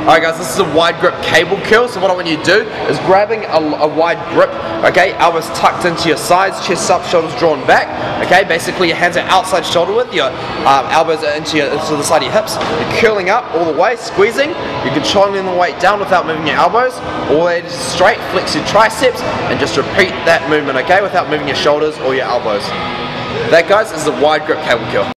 Alright guys, this is a wide grip cable curl, so what I want you to do is grabbing a wide grip, okay, elbows tucked into your sides, chest up, shoulders drawn back, okay, basically your hands are outside shoulder width, your elbows are into the side of your hips, you're curling up all the way, squeezing, you're controlling the weight down without moving your elbows, all the way to straight, flex your triceps, and just repeat that movement, okay, without moving your shoulders or your elbows. That guys is a wide grip cable curl.